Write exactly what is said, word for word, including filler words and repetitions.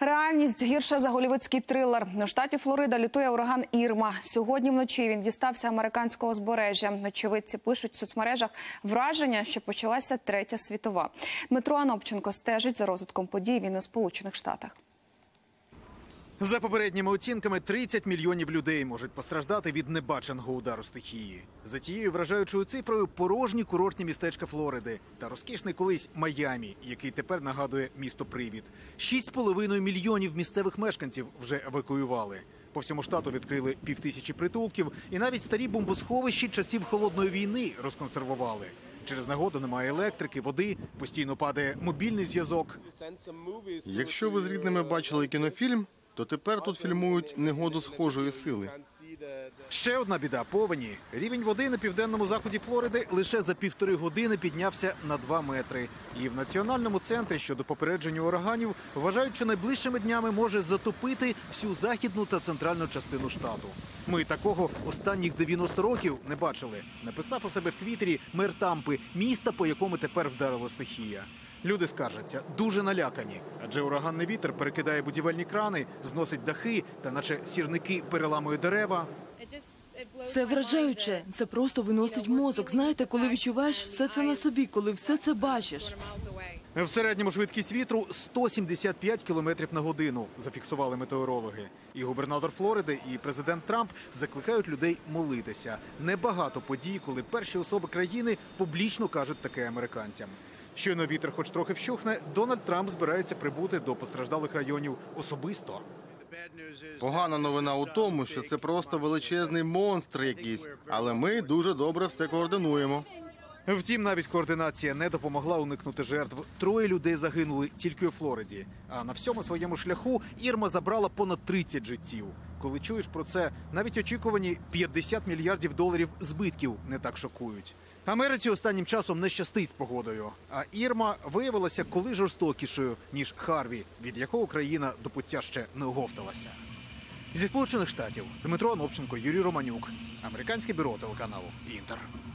Реальність гірша за голлівудський трилер. У штаті Флорида лютує ураган Ірма. Сьогодні вночі він дістався американського узбережжя. Очевидці пишуть в соцмережах враження, що почалася Третя світова. Дмитро Анопченко стежить за розвитком подій він у Сполучених Штатах. За попередніми оцінками, тридцять мільйонів людей можуть постраждати від небаченого удару стихії. За тією вражаючою цифрою порожні курортні містечка Флориди та розкішний колись Майамі, який тепер нагадує місто-привід. Шість з половиною мільйонів місцевих мешканців вже евакуювали. По всьому штату відкрили півтисячі притулків і навіть старі бомбосховища часів Холодної війни розконсервували. Через негоду немає електрики, води, постійно падає мобільний зв'язок. Якщо ви з рідними бачили кінофільм, то тепер тут фільмують негоду схожої сили. Ще одна біда – повені. Рівень води на південному заході Флориди лише за півтори години піднявся на два метри. І в Національному центрі щодо попередження ураганів вважають, що найближчими днями може затопити всю західну та центральну частину штату. Ми такого останніх дев'яносто років не бачили. Написав у себе в Твіттері мер Тампи, міста, по якому тепер вдарила стихія. Люди скаржаться, дуже налякані, адже ураганний вітер перекидає будівельні крани, зносить дахи та наче сірники переламує дерева. Це вражаюче, це просто виносить мозок. Знаєте, коли відчуваєш все це на собі, коли все це бачиш. В середньому швидкість вітру сто сімдесят п'ять кілометрів на годину, зафіксували метеорологи. І губернатор Флориди, і президент Трамп закликають людей молитися. Небагато подій, коли перші особи країни публічно кажуть таке американцям. Щойно вітер хоч трохи вщухне, Дональд Трамп збирається прибути до постраждалих районів особисто. Погана новина у тому, що це просто величезний монстр якийсь, але ми дуже добре все координуємо. Втім, навіть координація не допомогла уникнути жертв. Троє людей загинули тільки у Флориді. А на всьому своєму шляху Ірма забрала понад тридцять життів. Коли чуєш про це, навіть очікувані п'ятдесят мільярдів доларів збитків не так шокують. Америці останнім часом не щастить з погодою. А Ірма виявилася коли жорстокішою, ніж Харві, від якого країна до пуття ще не оговталася. Зі Сполучених Штатів Дмитро Анопченко, Юрій Романюк. Американське бюро телеканалу «Інтер».